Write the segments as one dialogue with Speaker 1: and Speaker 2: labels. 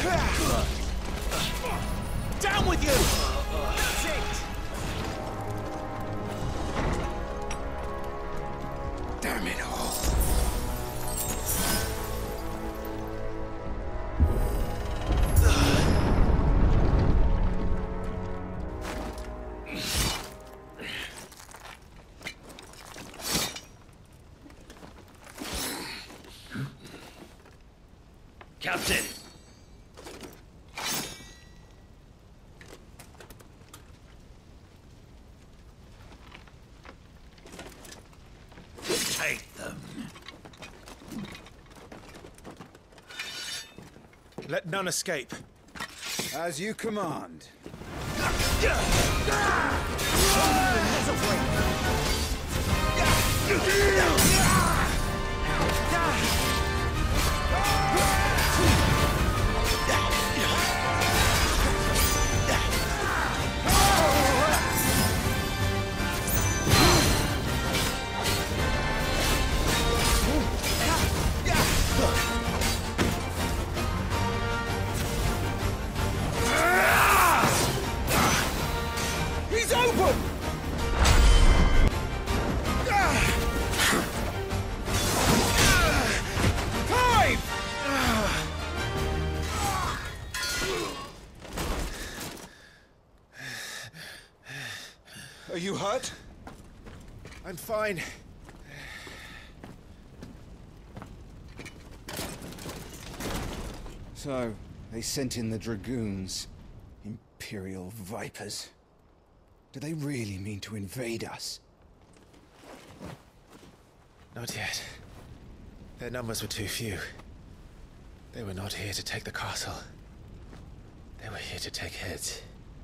Speaker 1: Down with you! That's it!
Speaker 2: Damn it all.
Speaker 3: Captain! Take them.
Speaker 1: Let none escape.
Speaker 2: As you command.
Speaker 1: He's open! Time!
Speaker 2: Are you hurt?
Speaker 1: I'm fine.
Speaker 2: So, they sent in the Dragoons. Imperial vipers. Do they really mean to invade us?
Speaker 1: Not yet. Their numbers were too few. They were not here to take the castle. They were here to take heads.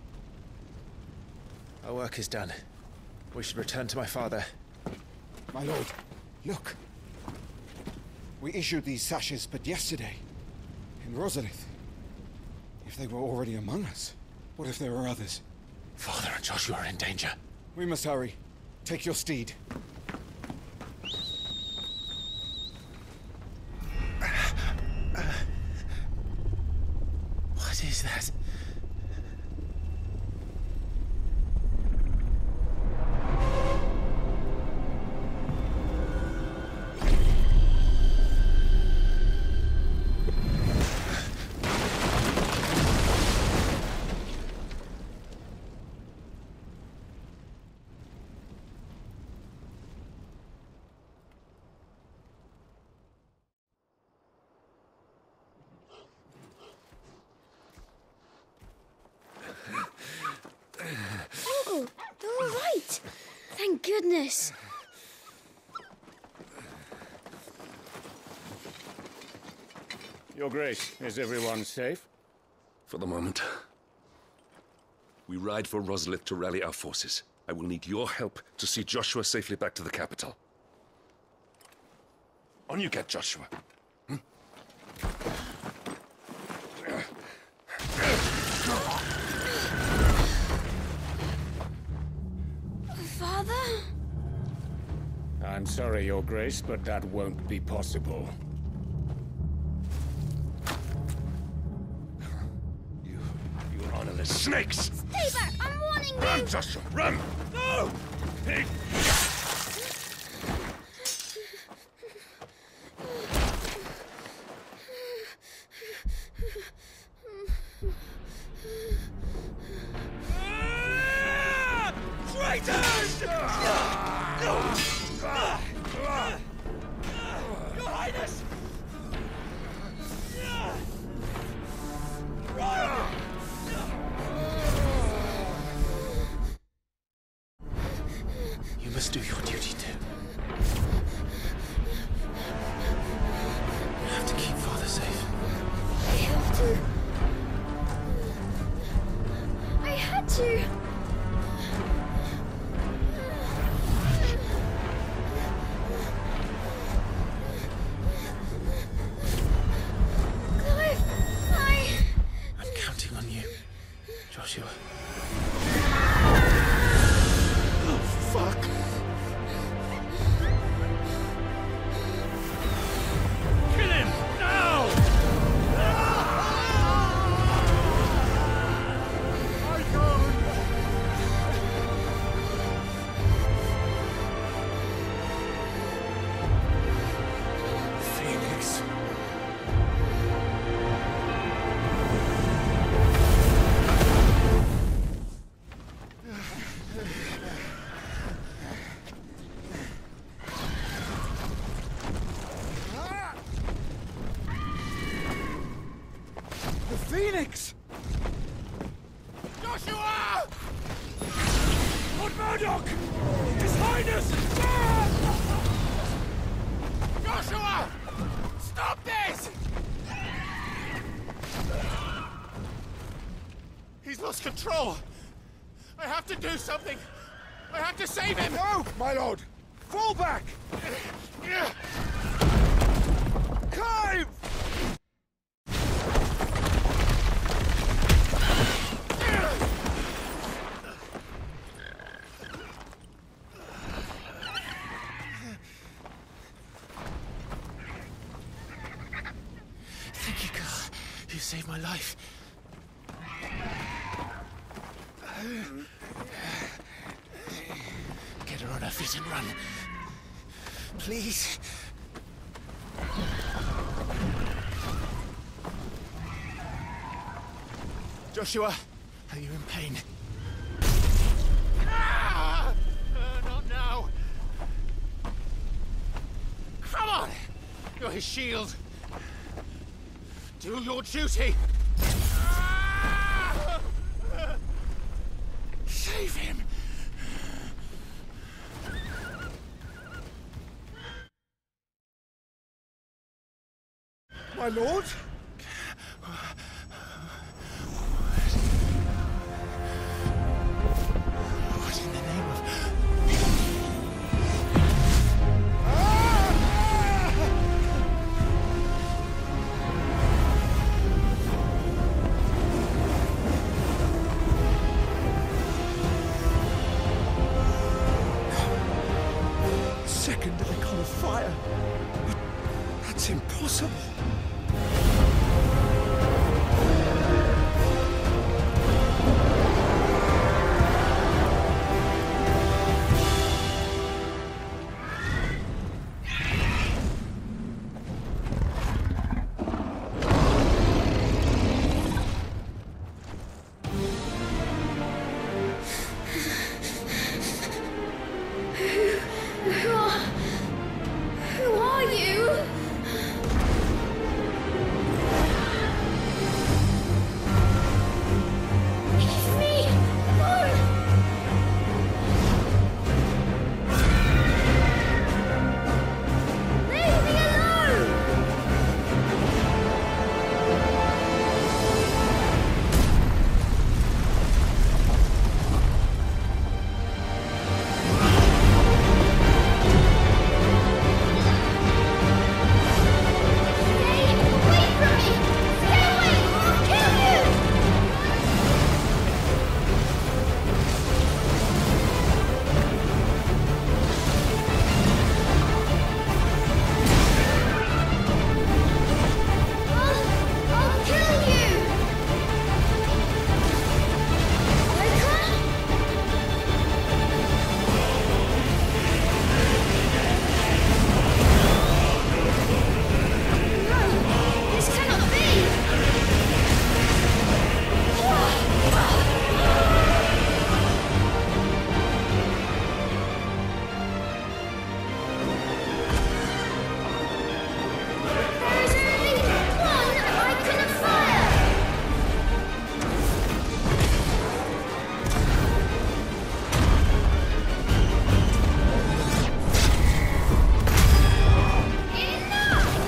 Speaker 1: Our work is done. We should return to my father.
Speaker 2: My lord, look. We issued these sashes but yesterday. In Rosalith. If they were already among us, what if there were others?
Speaker 1: Father and Joshua are in danger.
Speaker 2: We must hurry. Take your steed.
Speaker 1: What is that?
Speaker 4: Uncle, you're all right. Thank goodness.
Speaker 5: Your Grace, is everyone safe?
Speaker 6: For the moment. We ride for Rosalith to rally our forces. I will need your help to see Joshua safely back to the capital. On you get, Joshua.
Speaker 4: Father?
Speaker 5: I'm sorry, Your Grace, but that won't be possible.
Speaker 6: You honorless snakes!
Speaker 4: Stay back! I'm warning you!
Speaker 6: Run, Joshua, run!
Speaker 1: No!
Speaker 6: Hey.
Speaker 1: Traitors! Your Highness! You must do
Speaker 2: Phoenix!
Speaker 6: Joshua! Lord Murdoch! His Highness! Ah! Joshua! Stop this! He's lost control. I have to do something. I have to save him.
Speaker 2: No, my lord! Fall back! Clive!
Speaker 1: Thank you, God. You saved my life. Get her on her feet and run. Please. Joshua, are you in pain?
Speaker 6: Ah! Not now. Come on! You're his shield. Do your duty. Ah! Save him.
Speaker 2: My lord?
Speaker 1: What in the name of...
Speaker 2: Second icon of fire. But that's impossible.
Speaker 4: Who are you? It's me! Run! Leave me alone! Stay away from me! Stay away or I'll kill you! I'll kill you! No, this cannot be! There is only one icon of fire! Enough!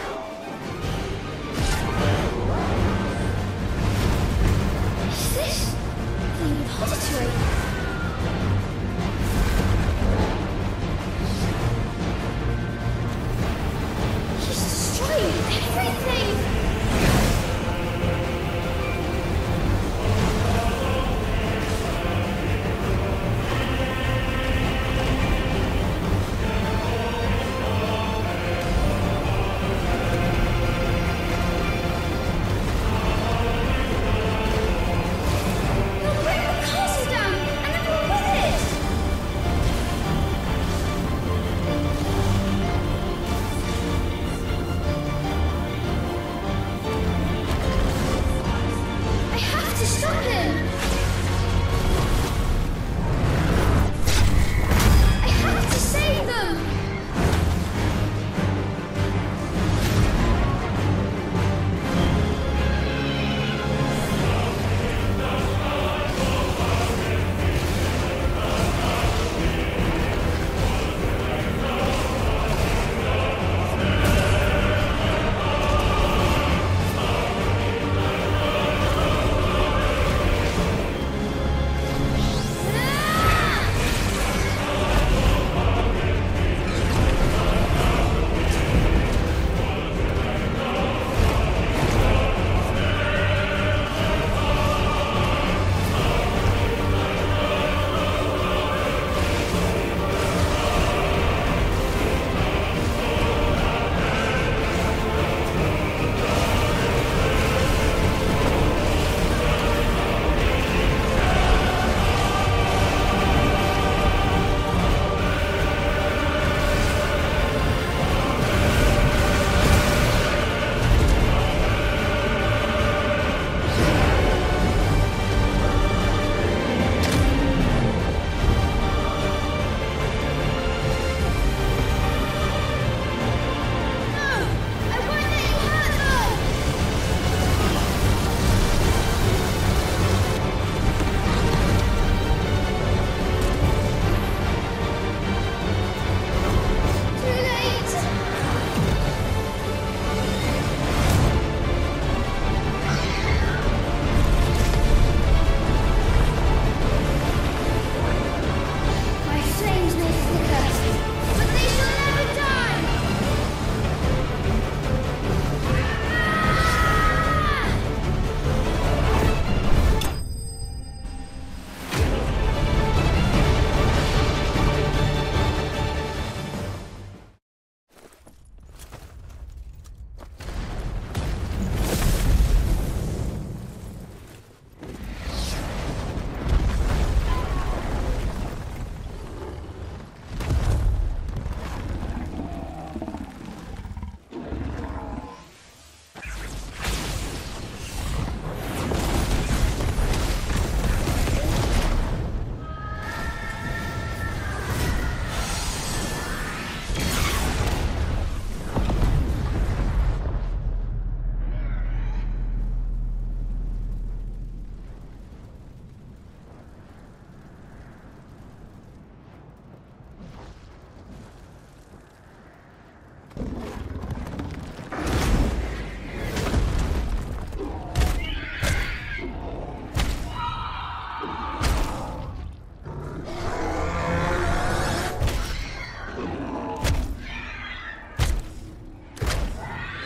Speaker 4: Is this the imposter? He's destroying everything! He'll bring the castle down, and everyone with it!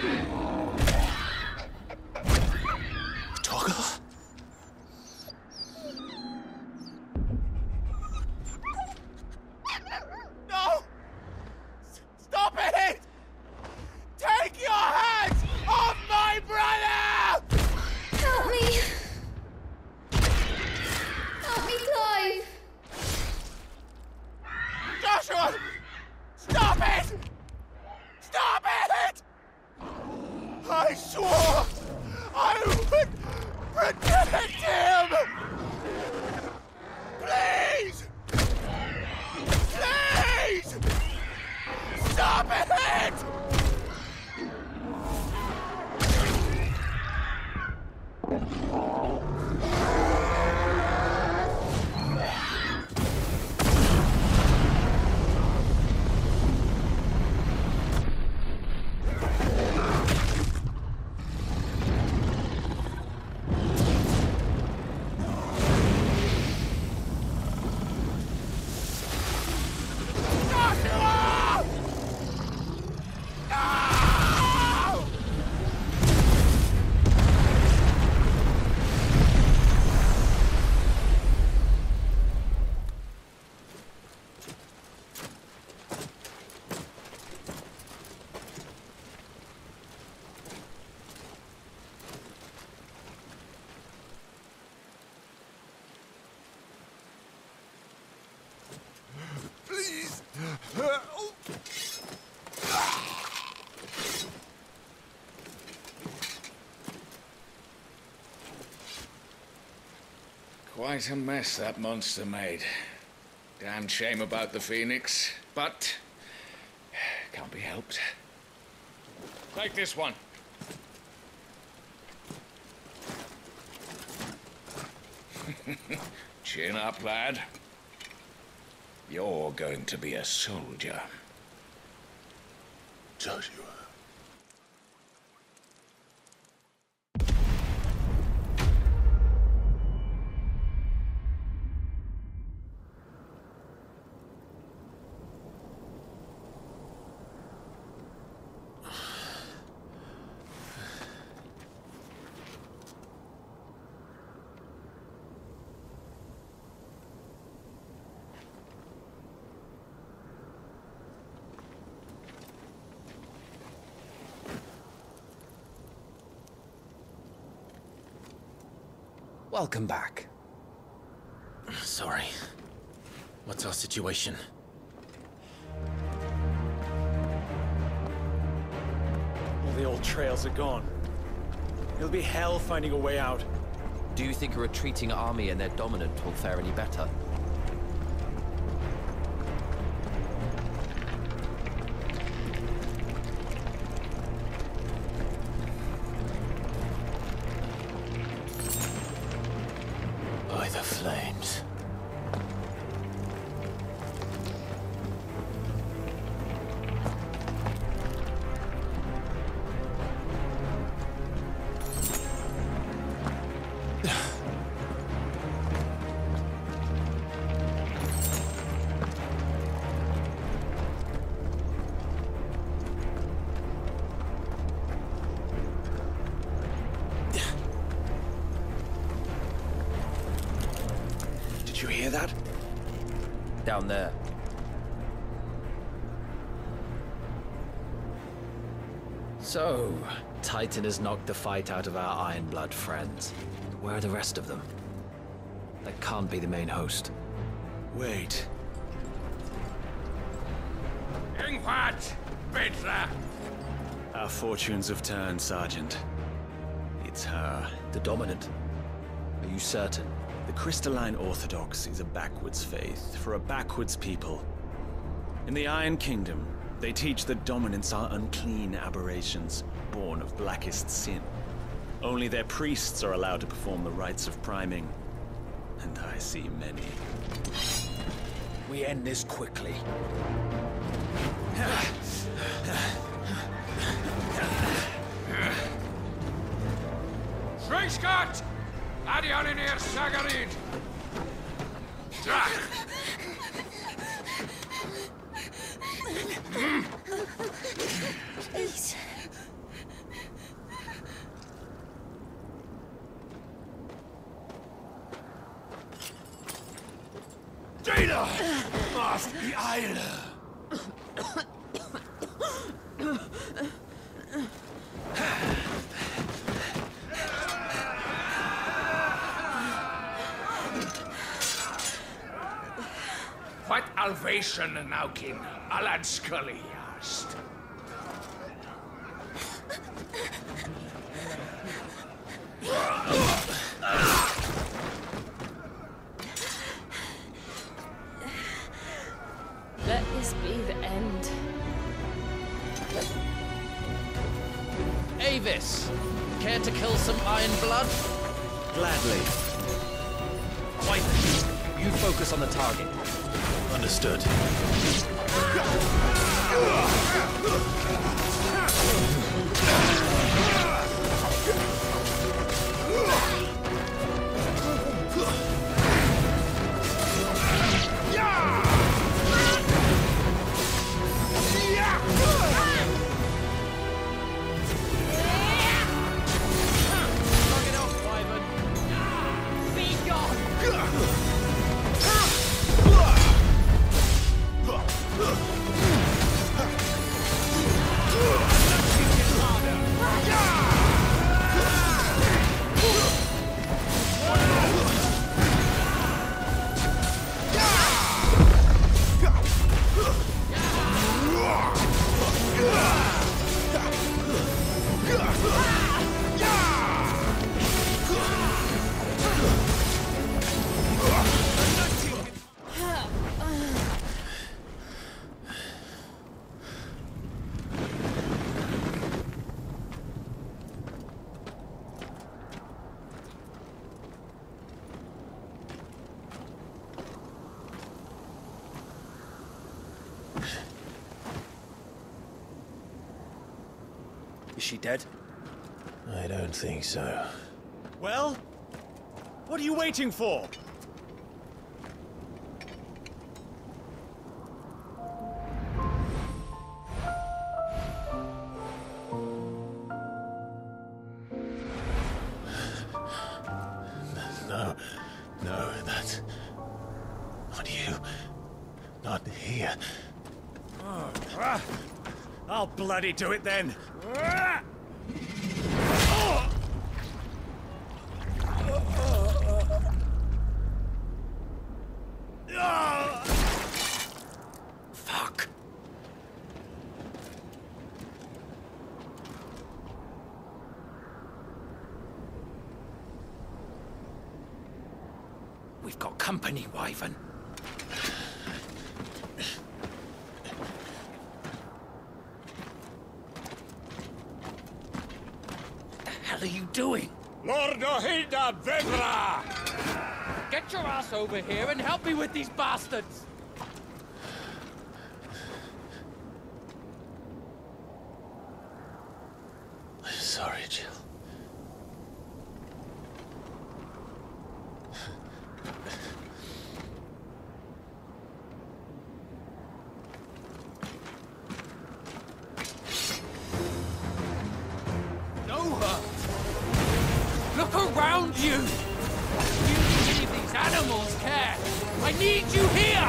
Speaker 1: Toggle?
Speaker 3: No! Stop it! Take your hands off my brother!
Speaker 4: Help me! Help me, Clive!
Speaker 3: Joshua! Stop it! Stop it! I swore I would protect him! Please! Please! Stop it! Joshua! No! Please!
Speaker 5: Quite a mess that monster made. Damn shame about the Phoenix, but can't be helped. Take this one. Chin up, lad. You're going to be a soldier.
Speaker 6: Joshua.
Speaker 1: Welcome back. Sorry. What's our situation?
Speaker 7: All the old trails are gone. It'll be hell finding a way out.
Speaker 8: Do you think a retreating army and their dominant will fare any better?
Speaker 1: By the flames.
Speaker 7: Did you hear that?
Speaker 8: Down there.
Speaker 9: So, Titan has knocked the fight out of our Ironblood friends. Where are the rest of them? That can't be the main host.
Speaker 7: Wait.
Speaker 5: Ingwat! Bedra!
Speaker 7: Our fortunes have turned, Sergeant. It's her.
Speaker 9: The Dominant. Are you certain?
Speaker 7: The Crystalline Orthodox is a backwards faith for a backwards people. In the Iron Kingdom, they teach that dominants are unclean aberrations, born of blackest sin. Only their priests are allowed to perform the rites of priming. And I see many.
Speaker 9: We end this quickly.
Speaker 5: Freiskart! Adiolinir Sagarid! Drach!
Speaker 4: Please.
Speaker 3: Off the island.
Speaker 5: What Alvation Naukin Alad Scully asked.
Speaker 4: Let this be the end.
Speaker 9: Avis, care to kill some Iron Blood?
Speaker 7: Gladly.
Speaker 9: Wyvern, you focus on the target.
Speaker 1: Understood.
Speaker 7: Is she dead?
Speaker 1: I don't think so.
Speaker 7: Well? What are you waiting for?
Speaker 1: No, that's not you. Not here.
Speaker 7: I'll bloody do it then.
Speaker 9: Fuck. We've got company, Wyvern. The hell are you doing?
Speaker 3: Lord Ohilda Vedra!
Speaker 9: Get your ass over here and help me with these bastards!
Speaker 1: I'm sorry, Jill.
Speaker 9: Look around you! You believe these animals care! I need you here!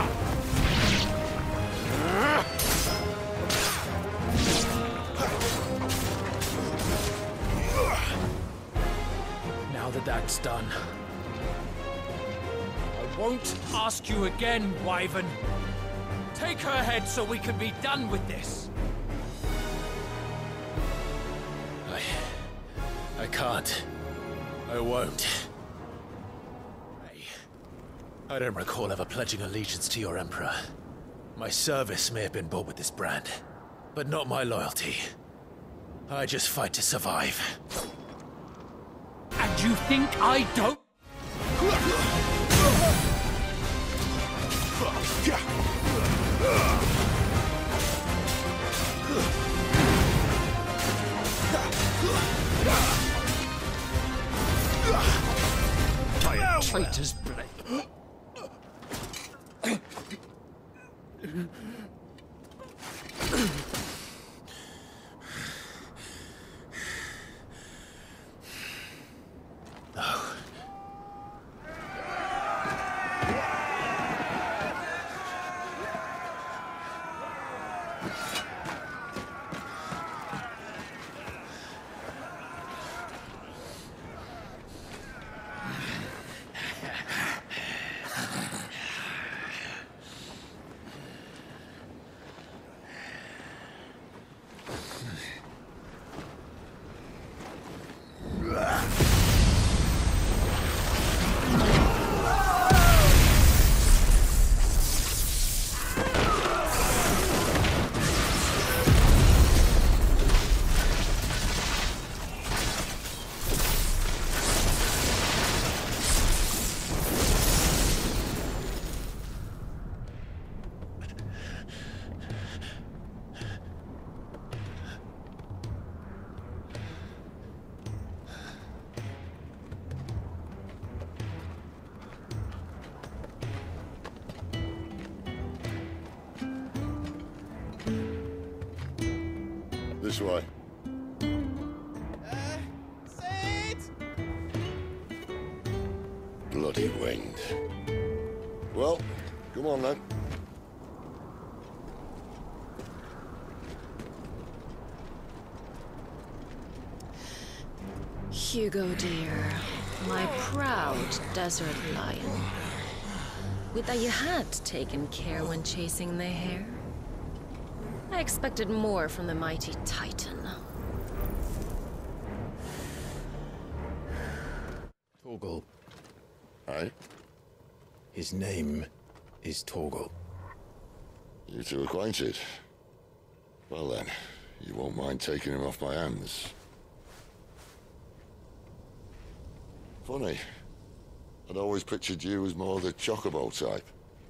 Speaker 9: Now that that's done, I won't ask you again, Wyvern. Take her head so we can be done with this.
Speaker 1: I can't. I won't. I don't recall ever pledging allegiance to your Emperor. My service may have been bought with this brand, but not my loyalty. I just fight to survive.
Speaker 9: And you think I don't? Traitor's blade.
Speaker 10: this way. Bloody wind. Well, come on then.
Speaker 11: Hugo, dear, my proud desert lion. Would that you had taken care when chasing the hare. I expected more from the mighty Titan.
Speaker 1: Torgal.
Speaker 10: Aye?
Speaker 1: His name is Torgal.
Speaker 10: You two acquainted? Well then, you won't mind taking him off my hands. Funny. I'd always pictured you as more the Chocobo type.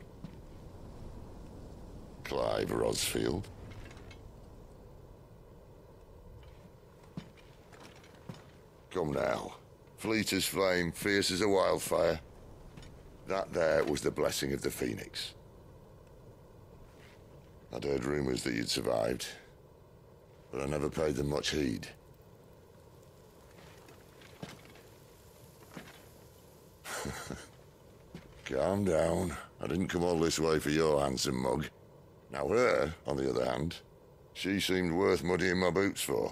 Speaker 10: Clive Rosfield. Come now. Fleet as flame, fierce as a wildfire. That there was the blessing of the Phoenix. I'd heard rumors that you'd survived, but I never paid them much heed. Calm down. I didn't come all this way for your handsome mug. Now her, on the other hand, she seemed worth muddying my boots for.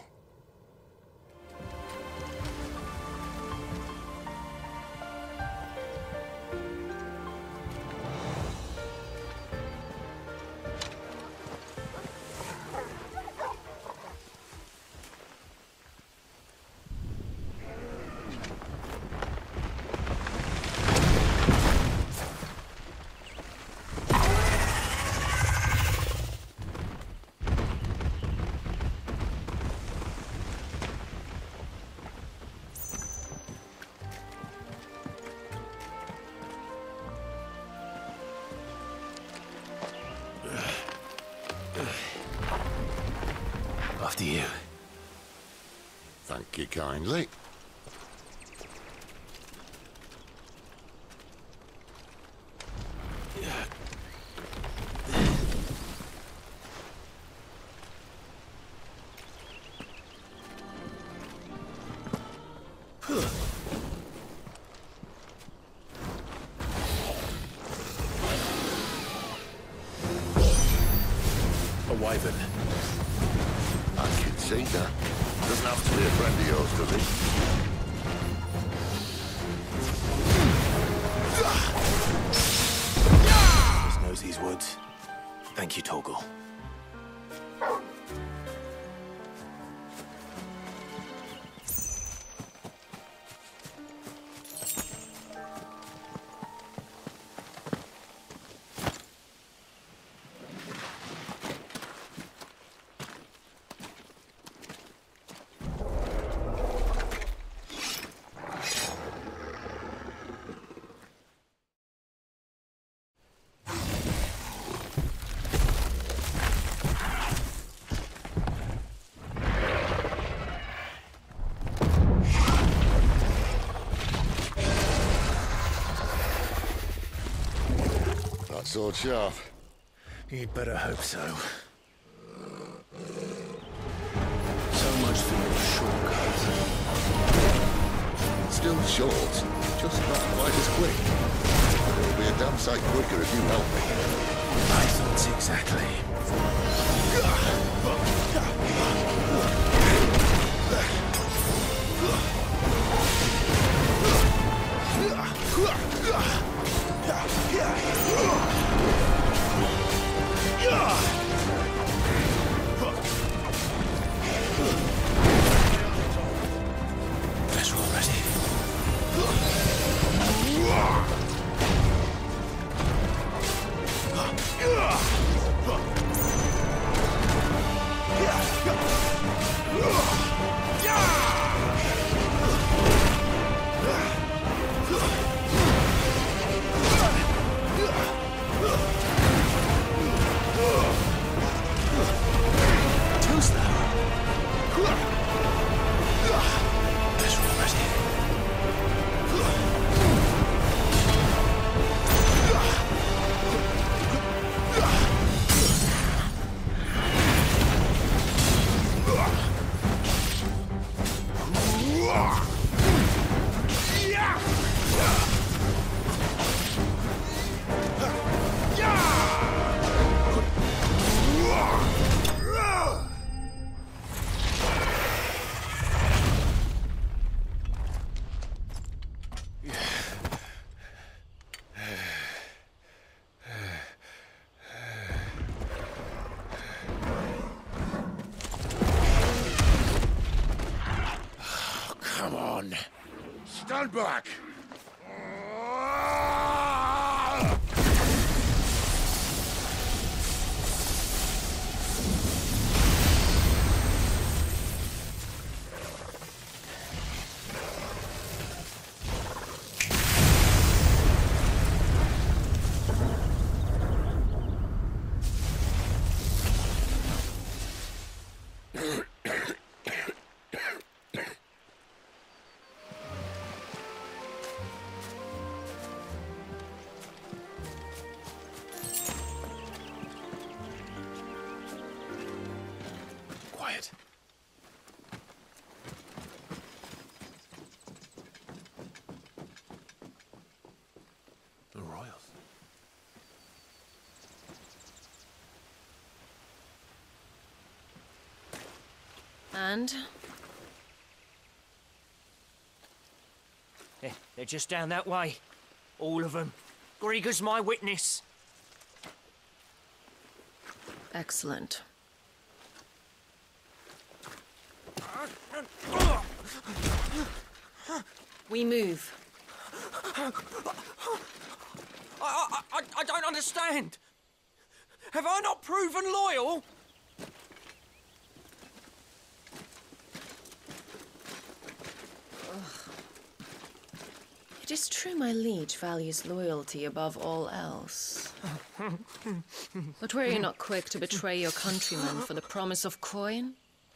Speaker 1: After you.
Speaker 10: Thank you kindly.
Speaker 1: A wyvern.
Speaker 10: I can see that. Doesn't have to be a friend of yours, does he?
Speaker 1: Just knows these woods. Thank you, Torgal.
Speaker 10: Sword sharp.
Speaker 1: You'd better hope so. So much for your shortcut.
Speaker 10: Still short, just not quite as quick. It'll be a damn sight quicker if you help me.
Speaker 1: My thoughts exactly. Better already. Come on.
Speaker 10: Stand back!
Speaker 1: Quiet. The Royals.
Speaker 11: And?
Speaker 12: They're just down that way. All of them. Grieger's my witness.
Speaker 11: Excellent. We move.
Speaker 12: I don't understand. Have I not proven loyal?
Speaker 11: It is true my liege values loyalty above all else. But were you not quick to betray your countrymen for the promise of coin?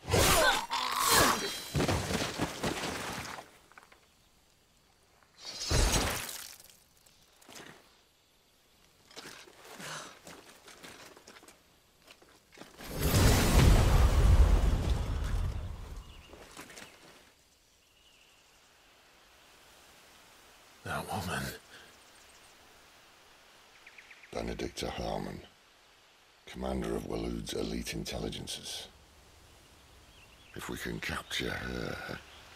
Speaker 1: That woman.
Speaker 10: Benedicta Harmon, commander of Waloed's elite intelligences. If we can capture her...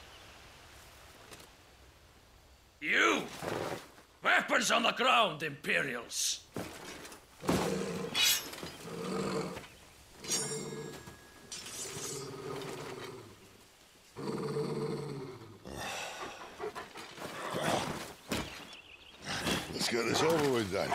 Speaker 3: You! Weapons on the ground, Imperials!
Speaker 10: Let's get this over with then.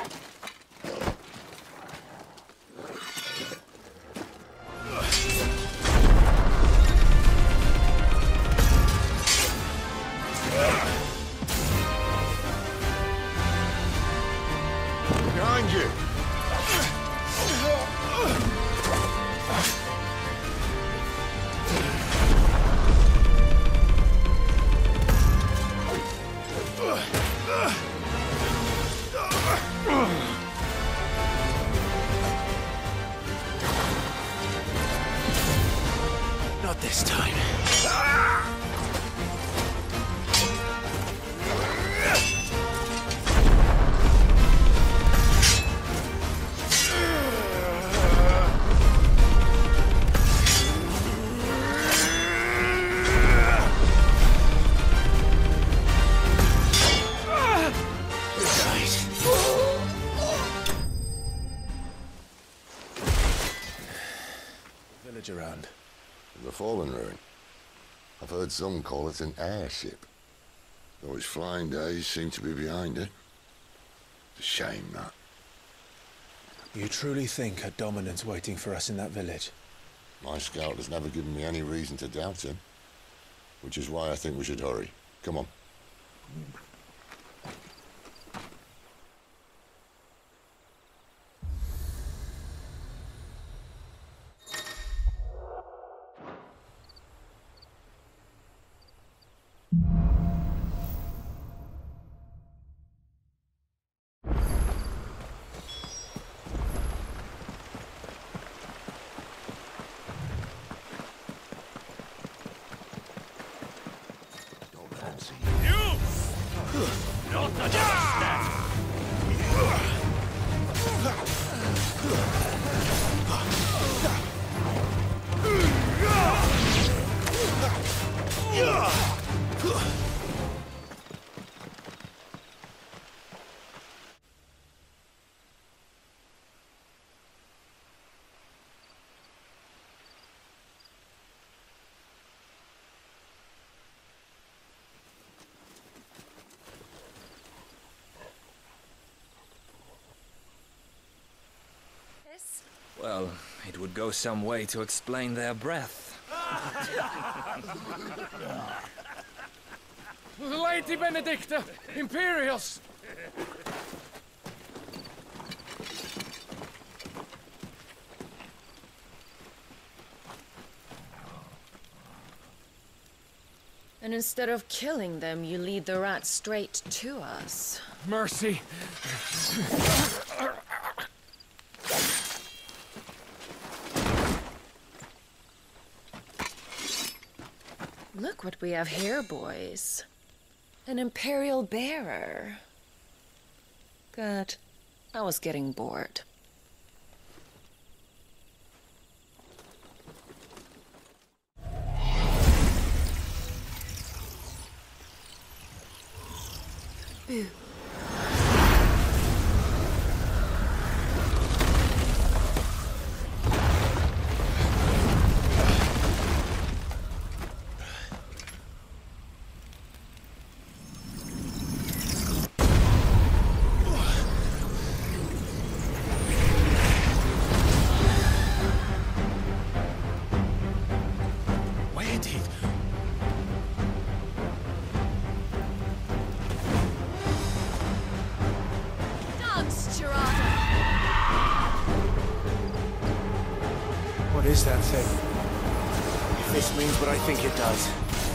Speaker 10: Behind you!
Speaker 1: Not this time. Village around.
Speaker 10: The Fallen Ruin. I've heard some call it an airship. Though its flying days seem to be behind it. It's a shame, that.
Speaker 1: You truly think a dominant's waiting for us in that village?
Speaker 10: My scout has never given me any reason to doubt him. Which is why I think we should hurry. Come on.
Speaker 1: fancy.
Speaker 3: You! Not another step!
Speaker 13: Well, it would go some way to explain their breath.
Speaker 5: Lady Benedicta! Imperials!
Speaker 11: And instead of killing them, you lead the rats straight to us.
Speaker 5: Mercy!
Speaker 11: Look what we have here, boys. An Imperial bearer. Good. I was getting bored. Boo.
Speaker 12: What is that thing? If this means what I think it does.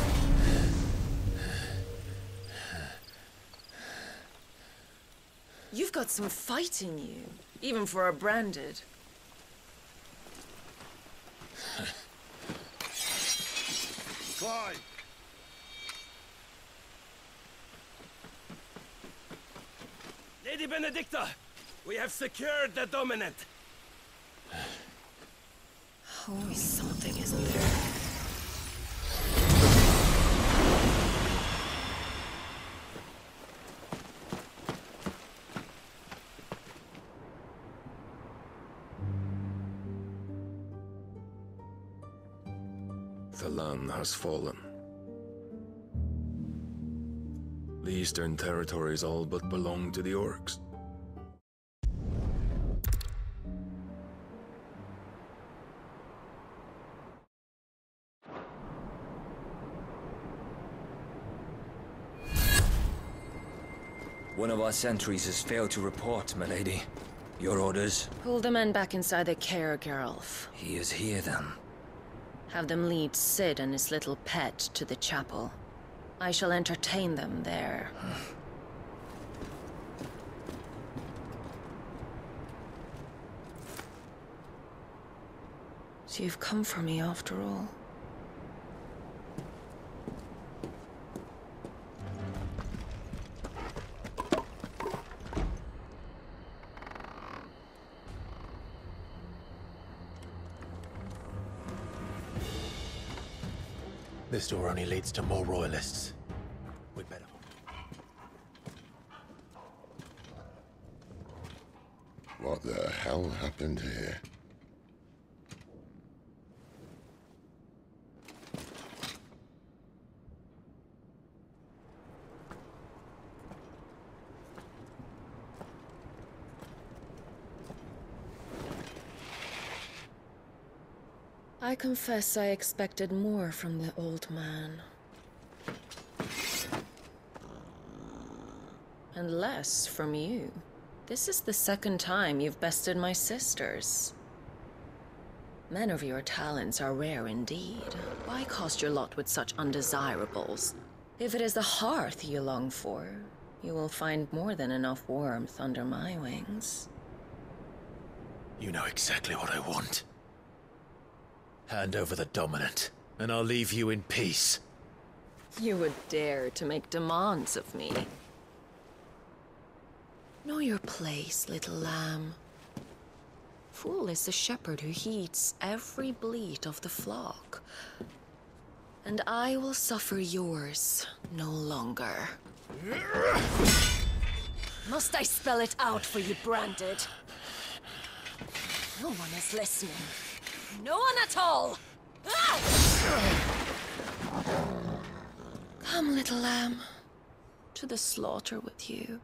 Speaker 11: You've got some fight in you, even for a branded.
Speaker 10: Clive!
Speaker 14: Lady Benedicta, we have secured the Dominant.
Speaker 11: Always something, isn't there?
Speaker 6: The land has fallen. The Eastern Territories all but belong to the Orcs.
Speaker 13: One of our sentries has failed to report, milady. Your orders?
Speaker 11: Pull the men back inside the care, Geralf.
Speaker 13: He is here, then.
Speaker 11: Have them lead Cid and his little pet to the chapel. I shall entertain them there. So you've come for me after all.
Speaker 1: This door only leads to more royalists. We'd better...
Speaker 10: What the hell happened here?
Speaker 11: I confess I expected more from the old man. And less from you. This is the second time you've bested my sisters. Men of your talents are rare indeed. Why cast your lot with such undesirables? If it is the hearth you long for, you will find more than enough warmth under my wings.
Speaker 1: You know exactly what I want. Hand over the Dominant, and I'll leave you in peace.
Speaker 11: You would dare to make demands of me. Know your place, little lamb. Fool is the shepherd who heeds every bleat of the flock. And I will suffer yours no longer. Must I spell it out for you, Branded? No one is listening. No one at all! Come, little lamb, to the slaughter with you.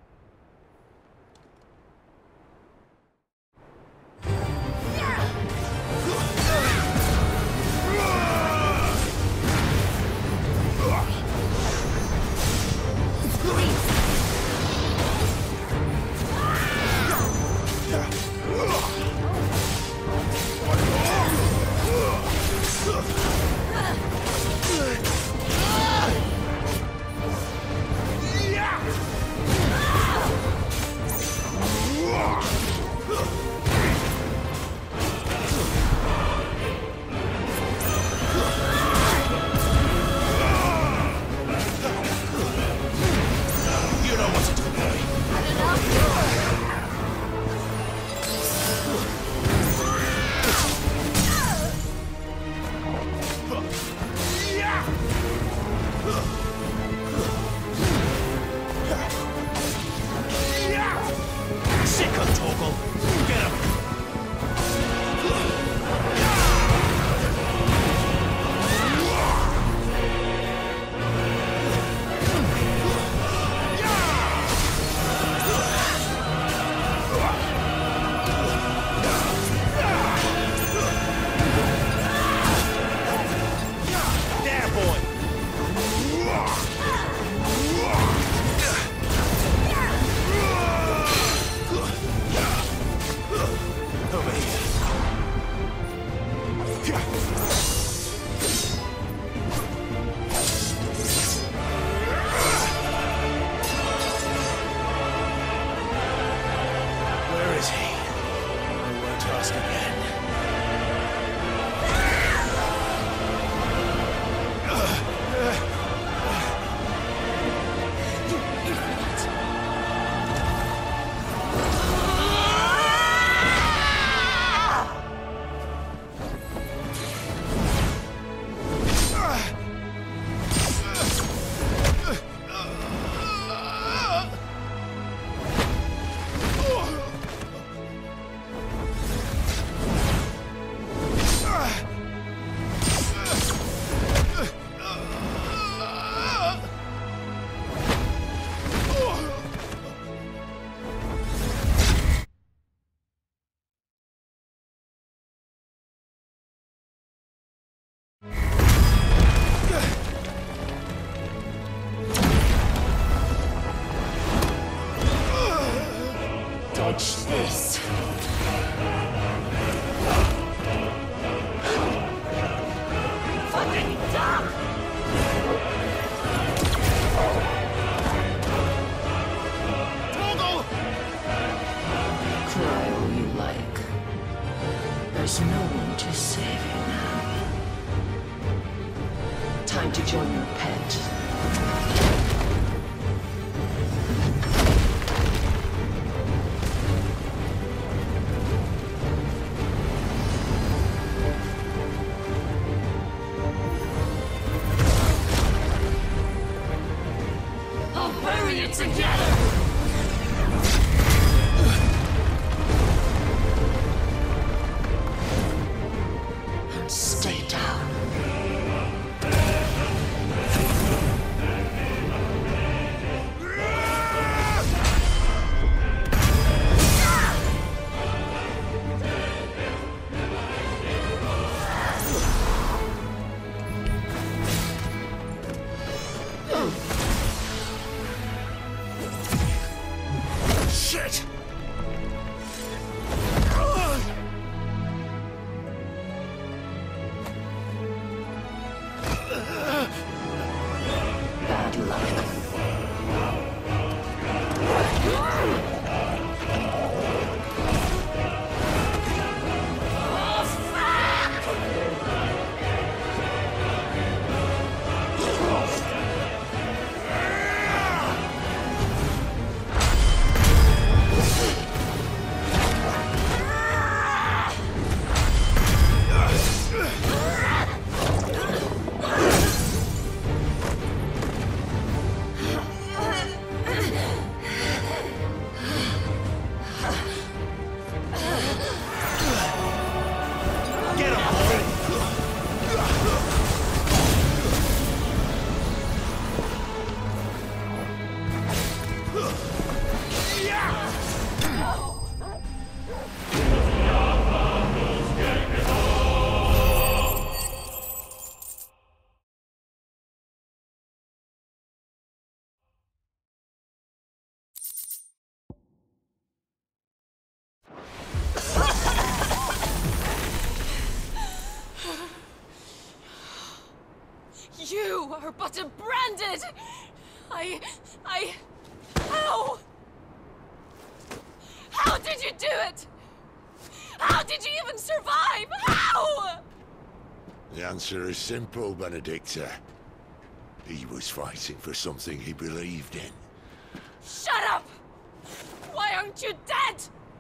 Speaker 11: Dodge this. Fucking dumb!
Speaker 3: Torgal!
Speaker 11: Cry all you like. There's no one to save you now. Time to join your pet.
Speaker 3: Bury it together!
Speaker 11: And stay down.
Speaker 3: You're but a branded! How? How did you do it? How did you even survive? How?
Speaker 10: The answer is simple, Benedicta. He was fighting for something he believed in.
Speaker 3: Shut up! Why aren't you dead?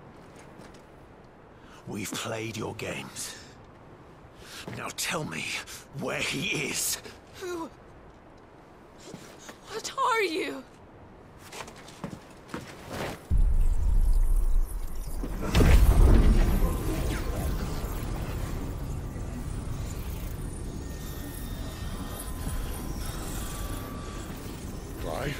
Speaker 1: We've played your games. Now tell me where he is.
Speaker 3: Who? What are you?
Speaker 10: Clive?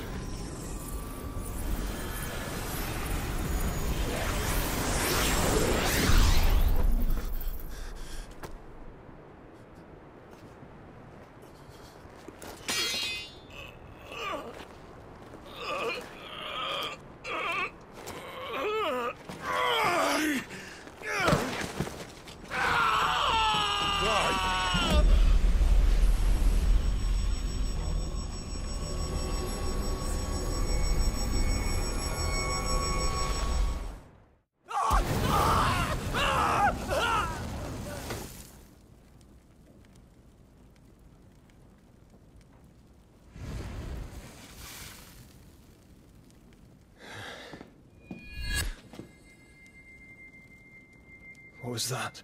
Speaker 7: What was that?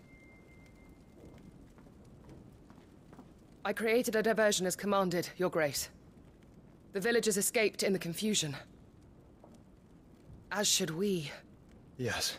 Speaker 15: I created a diversion as commanded, Your Grace. The villagers escaped in the confusion. As should we.
Speaker 7: Yes.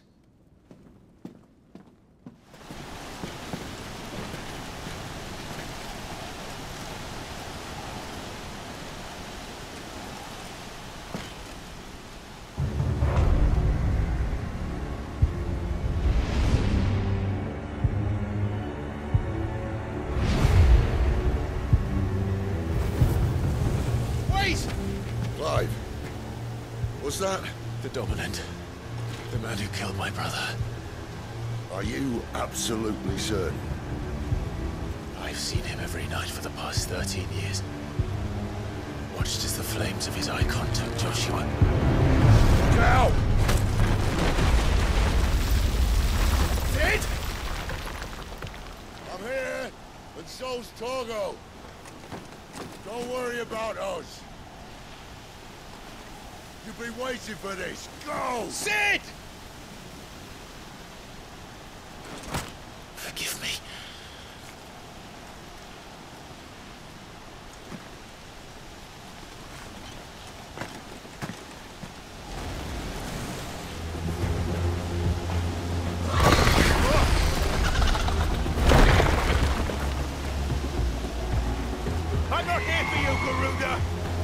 Speaker 10: Clive, what's that?
Speaker 1: The Dominant. The man who killed my brother.
Speaker 10: Are you absolutely certain?
Speaker 1: I've seen him every night for the past 13 years. Watched as the flames of his icon took Joshua.
Speaker 10: Look out!
Speaker 1: Sid!
Speaker 10: I'm here, and so's Torgo. Don't worry about us. You've been waiting for this. Go!
Speaker 1: Sid! Forgive me.
Speaker 14: I'm not here for you, Garuda!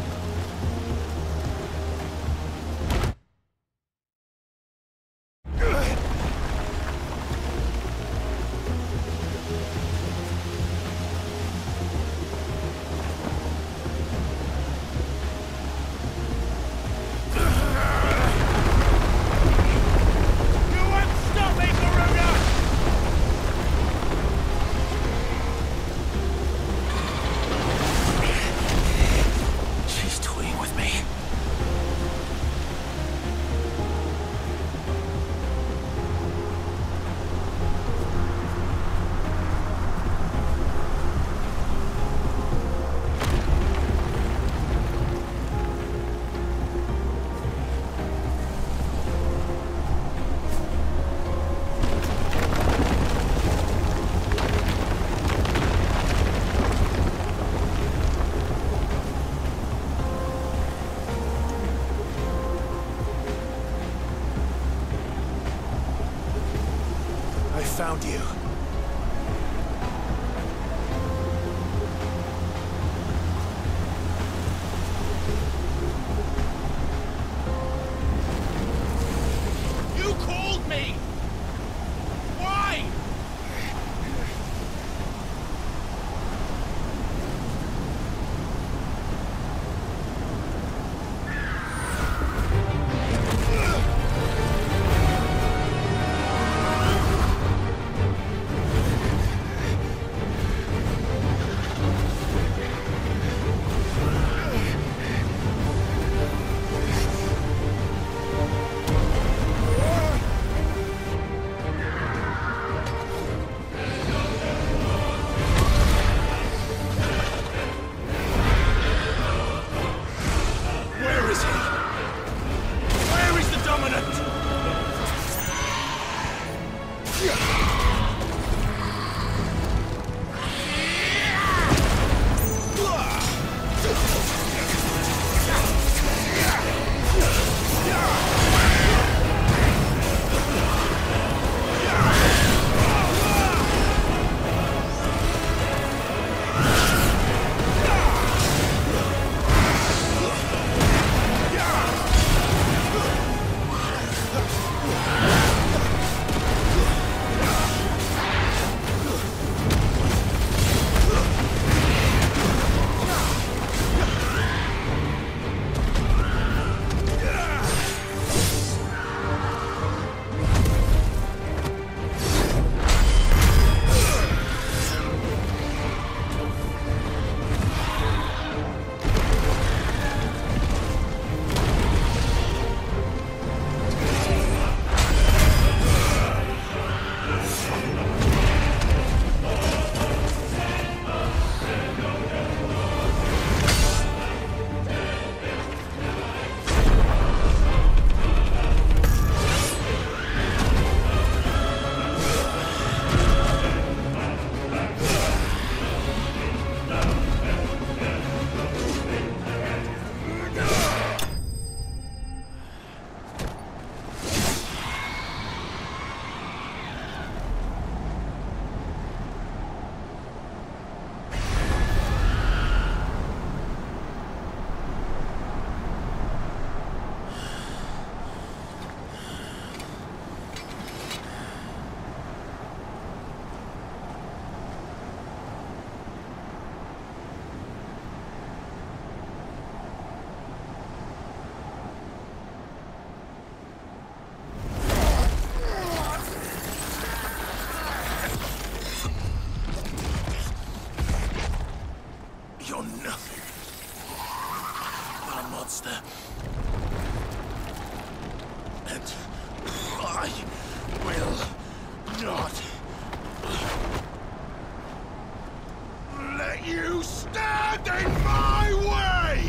Speaker 1: Found you.
Speaker 14: You called me! Why?
Speaker 1: monster. And I will not let you stand in my way!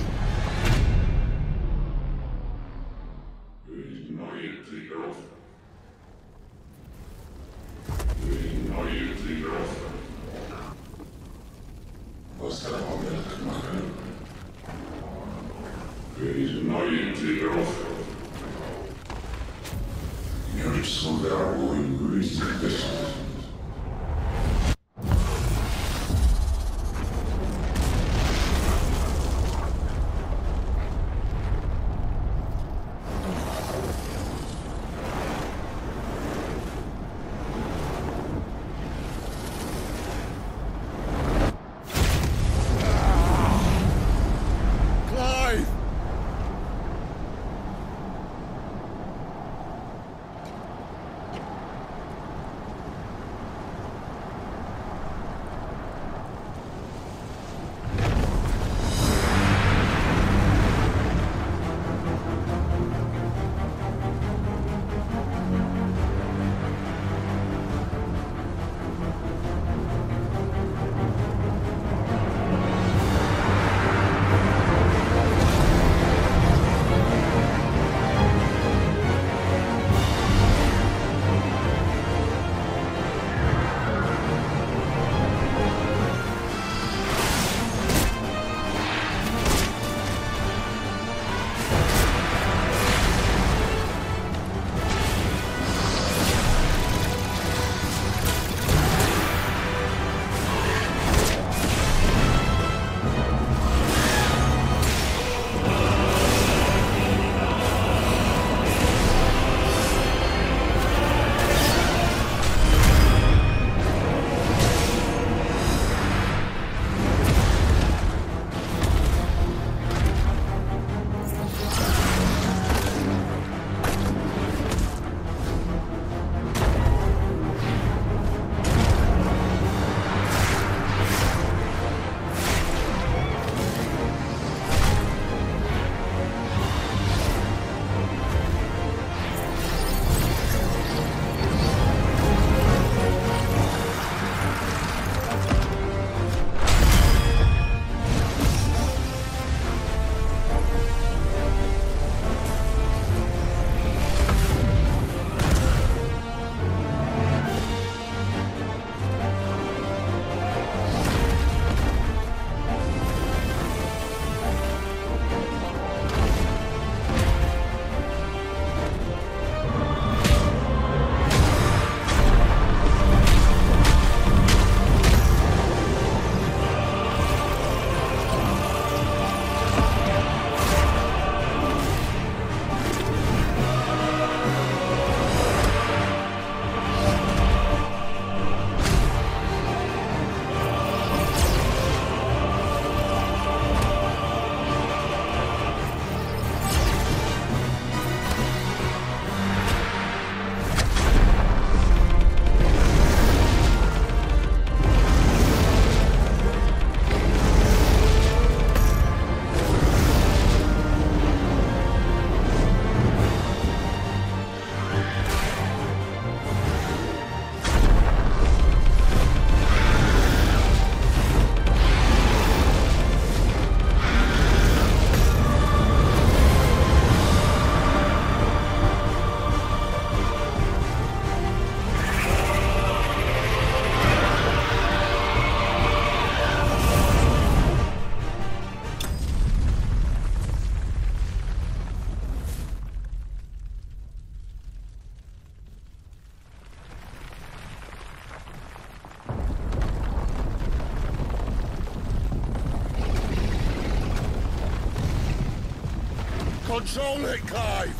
Speaker 10: Control it, Clive!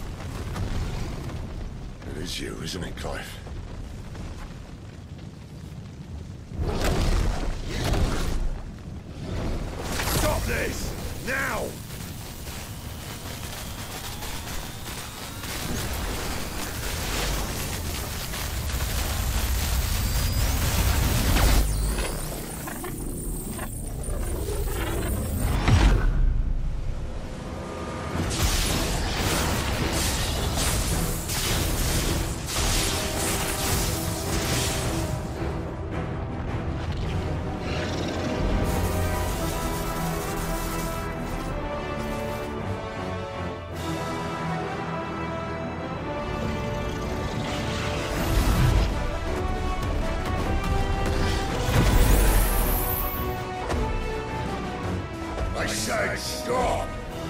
Speaker 10: It is you, isn't it, Clive? Stop this! Now! stop!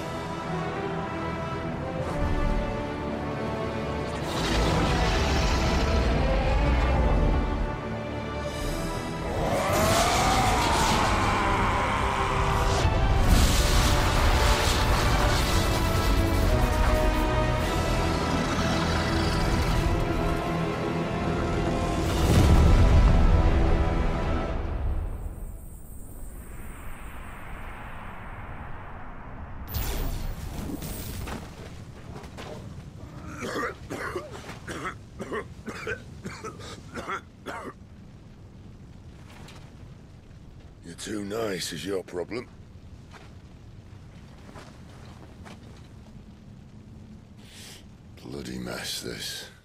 Speaker 10: You're too nice is your problem. Bloody mess, this.